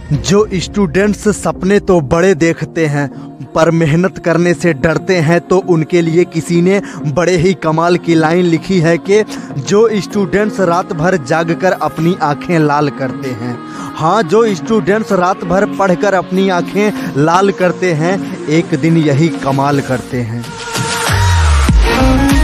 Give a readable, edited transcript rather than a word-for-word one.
जो स्टूडेंट्स सपने तो बड़े देखते हैं पर मेहनत करने से डरते हैं, तो उनके लिए किसी ने बड़े ही कमाल की लाइन लिखी है कि जो स्टूडेंट्स रात भर जागकर अपनी आंखें लाल करते हैं, हाँ, जो स्टूडेंट्स रात भर पढ़कर अपनी आंखें लाल करते हैं, एक दिन यही कमाल करते हैं।